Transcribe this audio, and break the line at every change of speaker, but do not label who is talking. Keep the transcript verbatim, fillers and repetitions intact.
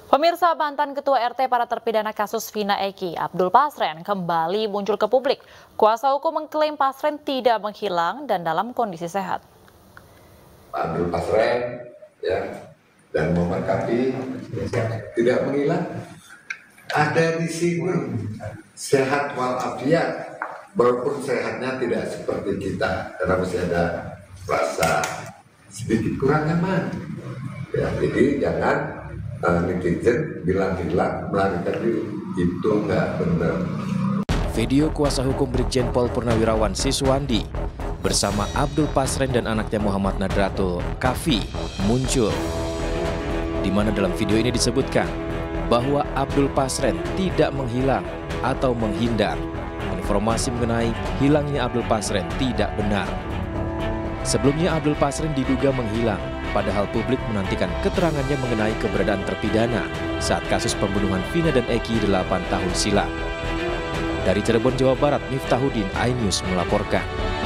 Pemirsa, mantan Ketua R T para terpidana kasus Vina Eki, Abdul Pasren, kembali muncul ke publik. Kuasa hukum mengklaim Pasren tidak menghilang dan dalam kondisi sehat.
Abdul Pasren ya, dan Muhammad Kafi tidak menghilang, ada di sini sehat walafiat, walaupun sehatnya tidak seperti kita karena masih ada rasa sedikit kurang nyaman. Ya, jadi jangan uh, netizen bilang-bilang melarikan diri, itu nggak benar.
Video kuasa hukum Brigjen Pol Purnawirawan Siswandi bersama Abdul Pasren dan anaknya Muhammad Nadratul Kafi muncul, di mana dalam video ini disebutkan bahwa Abdul Pasren tidak menghilang atau menghindar. Informasi mengenai hilangnya Abdul Pasren tidak benar. Sebelumnya Abdul Pasren diduga menghilang, padahal publik menantikan keterangannya mengenai keberadaan terpidana saat kasus pembunuhan Vina dan Eki delapan tahun silam. Dari Cirebon, Jawa Barat, Miftahudin, iNews melaporkan.